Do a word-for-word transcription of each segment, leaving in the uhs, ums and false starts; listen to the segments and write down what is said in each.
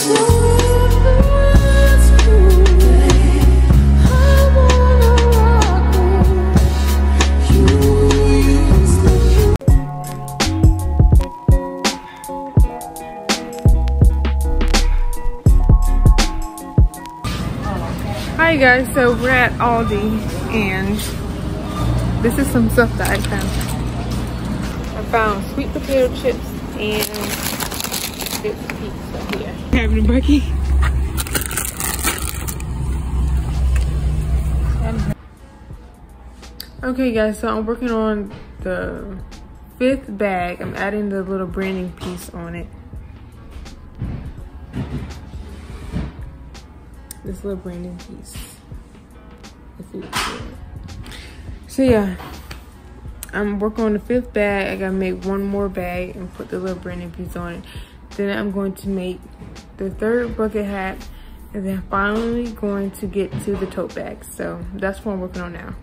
Hi guys, so we're at Aldi and this is some stuff that I found. I found sweet potato chips and this pizza here. Having a bucky. Okay guys, so I'm working on the fifth bag. I'm adding the little branding piece on it. This little branding piece. If you so yeah, I'm working on the fifth bag. I gotta make one more bag and put the little branding piece on it. Then I'm going to make the third bucket hat, and then finally going to get to the tote bag. So that's what I'm working on now.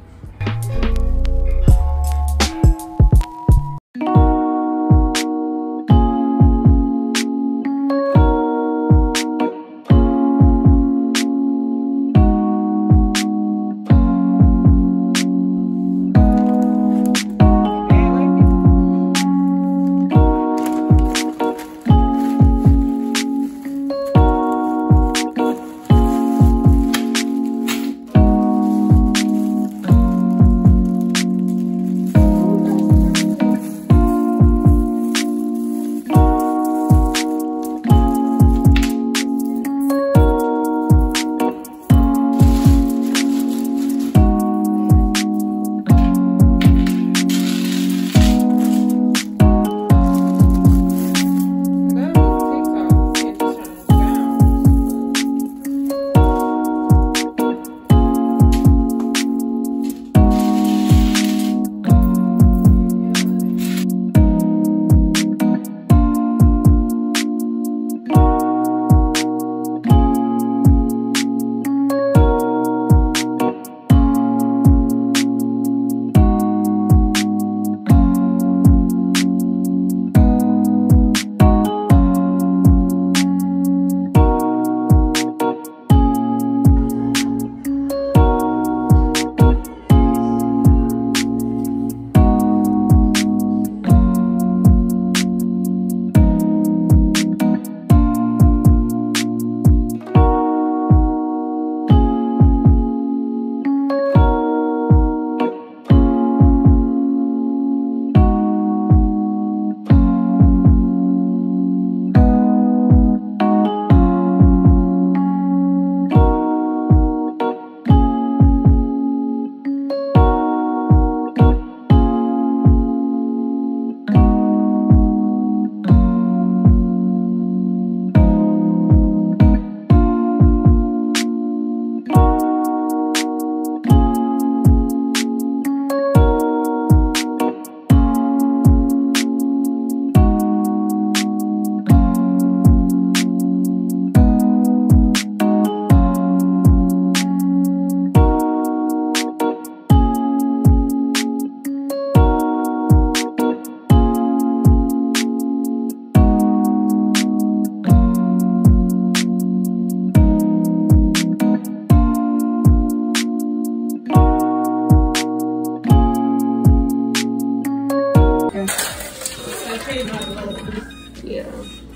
Yeah.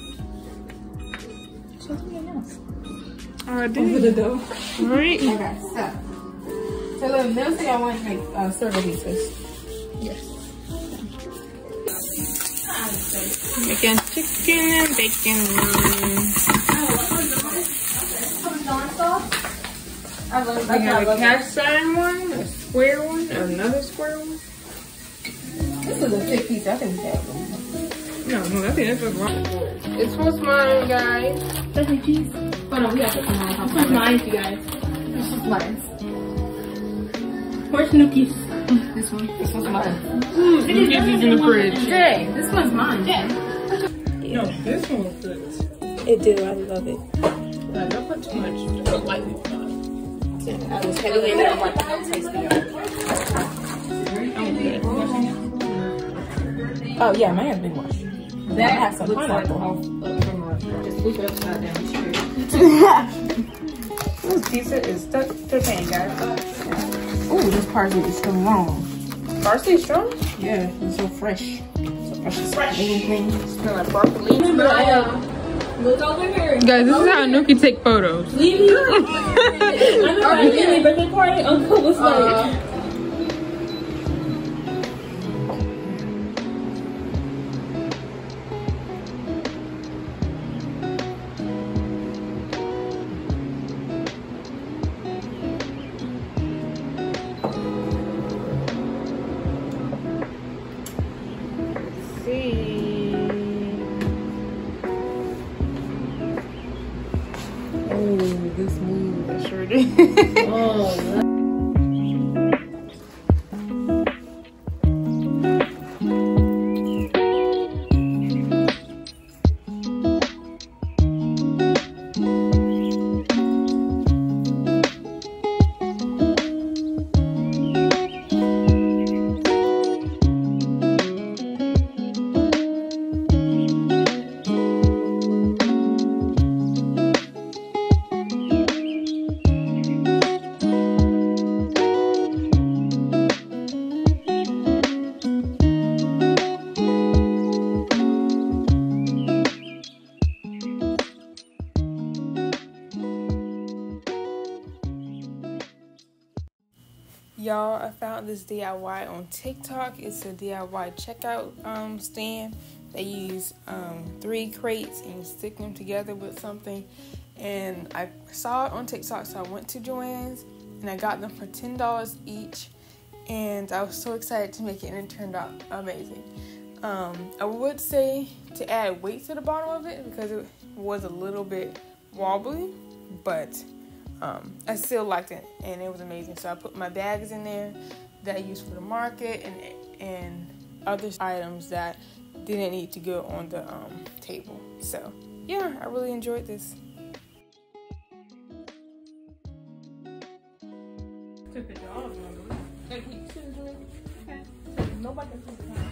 Something else. Oh, I did. Over the dough. Right. Okay, so. So look, they'll say I want to make uh, circle pizzas. Yes. Making chicken and bacon. I love We have a cast iron one, a square one, another square one. This is a thick piece. I think we have one. No, no, I think that's what's wrong. It's what's mine, guys. That's my cheese. Oh no, we have to come on. This one's mine, you guys. This is mine. Where's Nuki's? This one. This one's mine. Mm, Nuki's is in the fridge. Jay, this one's mine. Jay. No, this one fits. It do. I love it. Like, don't put too much. Just lightly. I was heavy handed and like no tasting. Oh yeah, mine has been washed. That has some pineapple. Just flip it upside down. This pizza is stuck to the pan, guys. Oh, this parsley is still long. Parsley is strong? Yeah, it's so fresh. So fresh. Fresh. Thing. Smell like broccoli. Look over here. Guys, this is how Nuki take photos. Leave me. I'm in the birthday party. Uncle was like. This move, I sure did. Oh, Y'all, I found this D I Y on TikTok. It's a D I Y checkout um, stand. They use um, three crates and you stick them together with something. And I saw it on TikTok, so I went to Joann's and I got them for ten dollars each. And I was so excited to make it, and it turned out amazing. Um, I would say to add weight to the bottom of it because it was a little bit wobbly, but Um, I still liked it, and it was amazing. So I put my bags in there that I used for the market, and and other items that didn't need to go on the um, table. So yeah, I really enjoyed this. took the jaws on them. Like, we shouldn't do it. Okay. Nobody can put it on.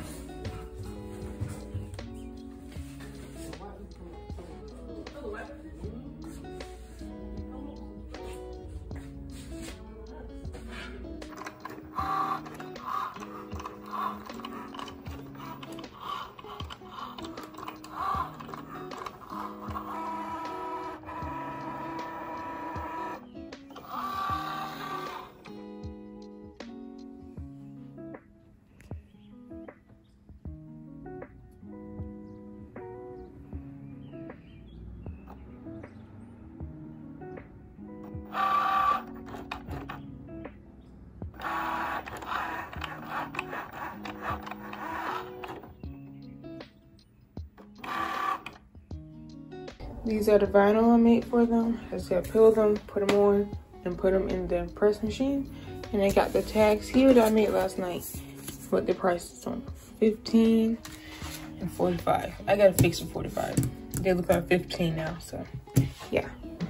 These are the vinyl I made for them. I just gotta peel them, put them on, and put them in the press machine. And I got the tags here that I made last night. What the price is on fifteen and forty-five. I gotta fix for forty-five. They look like fifteen now, so yeah.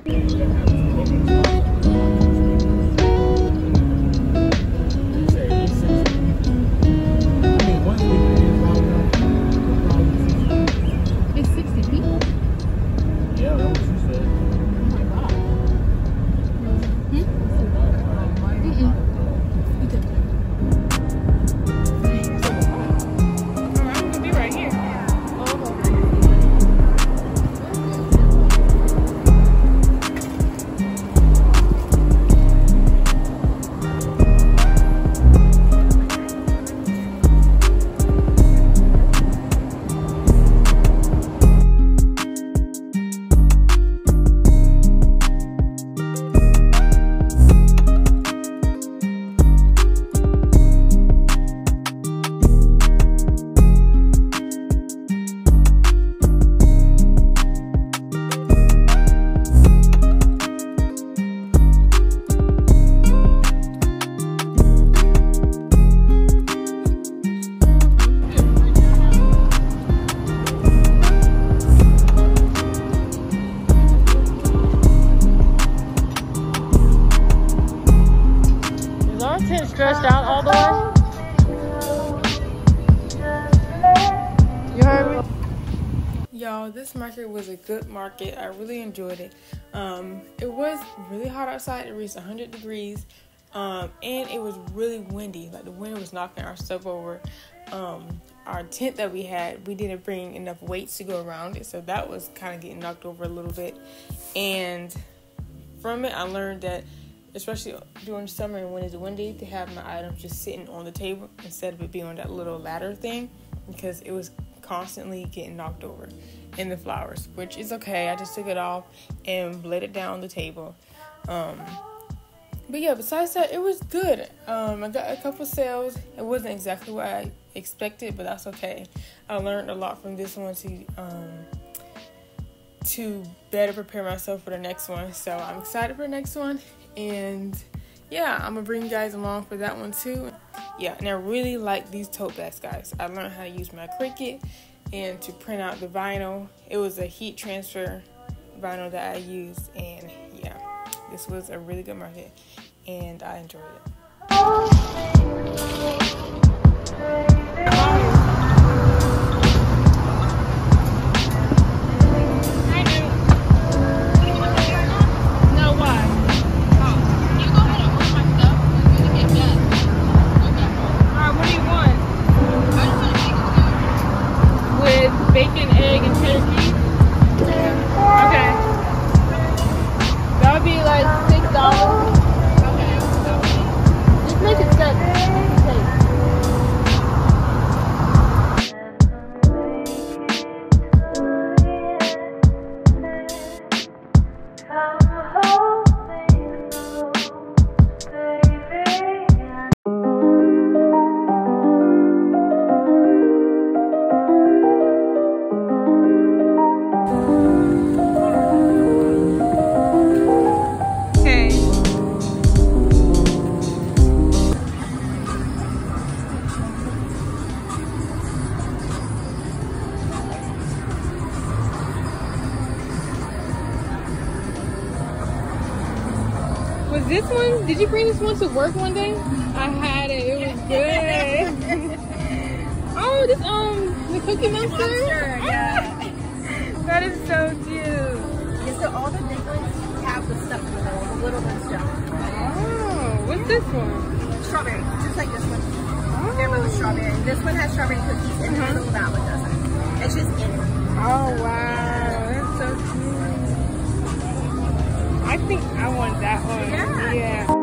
Stretched out all the way. You heard me? y'all, this market was a good market. I really enjoyed it. Um, it was really hot outside. It reached one hundred degrees. Um, and it was really windy. Like the wind was knocking our stuff over. Um, our tent that we had, we didn't bring enough weights to go around it. So that was kind of getting knocked over a little bit. And from it, I learned that, especially during summer and when it's windy, to have my items just sitting on the table instead of it being on that little ladder thing, because it was constantly getting knocked over in the flowers, which is okay. I just took it off and laid it down on the table. Um, but yeah, besides that, it was good. Um, I got a couple sales. It wasn't exactly what I expected, but that's okay. I learned a lot from this one to um, to better prepare myself for the next one. So I'm excited for the next one. And yeah, I'm gonna bring you guys along for that one too. Yeah, and I really like these tote bags, guys. I learned how to use my Cricut and to print out the vinyl. It was a heat transfer vinyl that I used, and yeah, this was a really good market, and I enjoyed it. Bacon, egg, and turkey. Yeah. Okay. That would be like six dollars. Okay. Just make it seven. This one, did you bring this one to work one day? I had it, it was good. Oh, this, um, the Cookie Monster? Monster, yeah. That is so cute. Yeah, so all the big ones have the stuff in the middle, the little ones don't. Oh, what's this one? Strawberry, just like this one. Oh. They're both strawberry. This one has strawberry cookies in uh-huh. the middle, that one doesn't. It's just in it. Oh, wow, that's so cute. I think I want that one. Yeah. Yeah.